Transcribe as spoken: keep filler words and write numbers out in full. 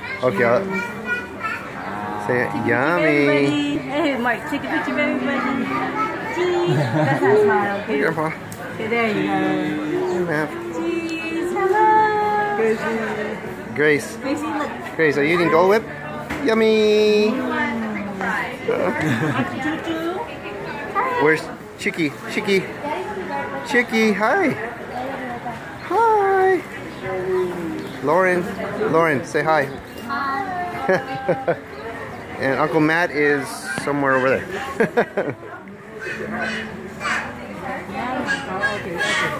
Okay, I'll say it. Yummy. Hey, Mark, take a picture of everybody. Cheese. That's not smile, okay? Grandpa. Okay, there you go. Map. Cheese. Hello. Grace. Gracie, look. Grace, are you eating Dole Whip? Yummy. Where's Chicky? Chicky. Chicky, hi. Hi. Lauren. Lauren, say hi. Hi. And Uncle Matt is somewhere over there.